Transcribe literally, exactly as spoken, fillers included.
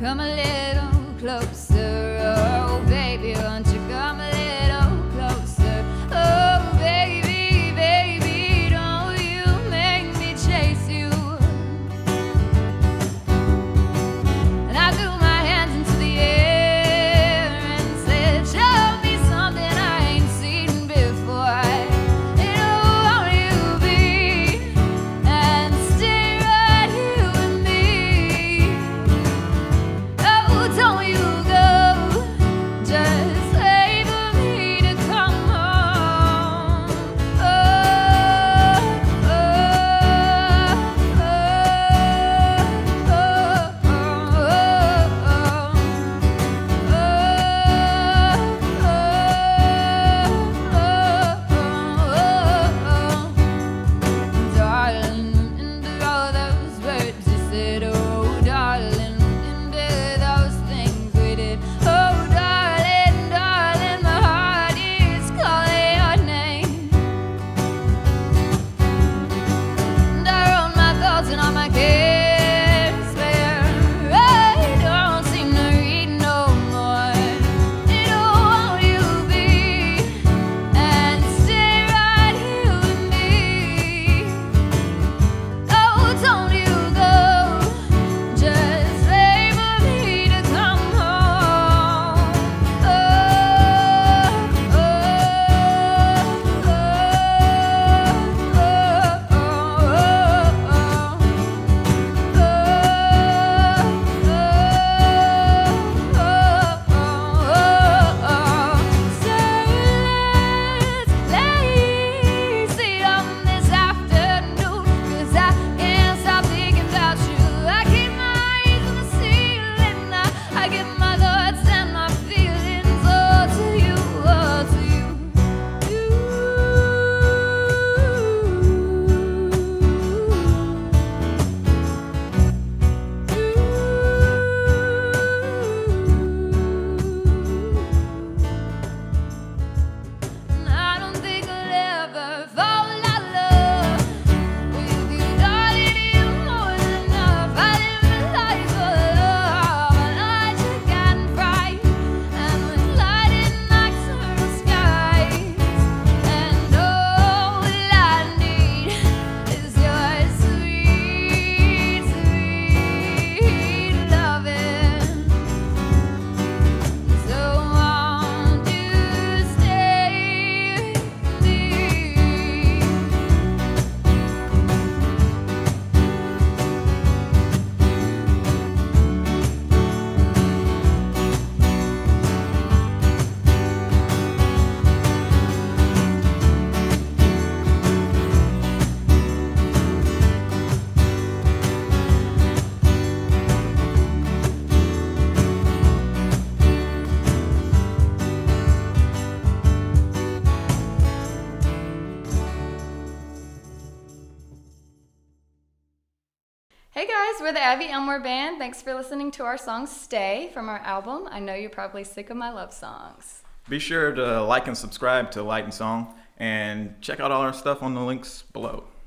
come a little closer? Oh, baby, won't you come a little closer? Oh, baby, baby, don't you make me chase you. And I threw my hands into the air and said, show me something I ain't seen before. You know, won't you be and stay right here with me? Oh, don't you go, just wait for me to come home. Oh, oh, oh, oh, darling, into all those words you said. Oh, darling, into those things we did. Oh, darling, darling, my heart is calling your name. And I wrote my thoughts and all my cares where I don't seem to read no more. You know, won't you be and stay right here with me? Oh, don't you go, just wait for me to come home. Oh, oh, oh, oh, lazy on this afternoon, 'cause I can't stop thinking about you. I keep my eyes on the ceiling, I, I give my thoughts and my feelings all to you, all to you, you. And I don't think I'll ever fall out of love with you, darling. You're more than enough. I live a life of love, a light you can bright, and with lighting nights or skies. And all I need is your sweet, sweet loving. So won't you stay with me? Hey guys, we're the Abbey Elmore Band. Thanks for listening to our song Stay from our album. I know you're probably sick of my love songs. Be sure to like and subscribe to Light and Song, and check out all our stuff on the links below.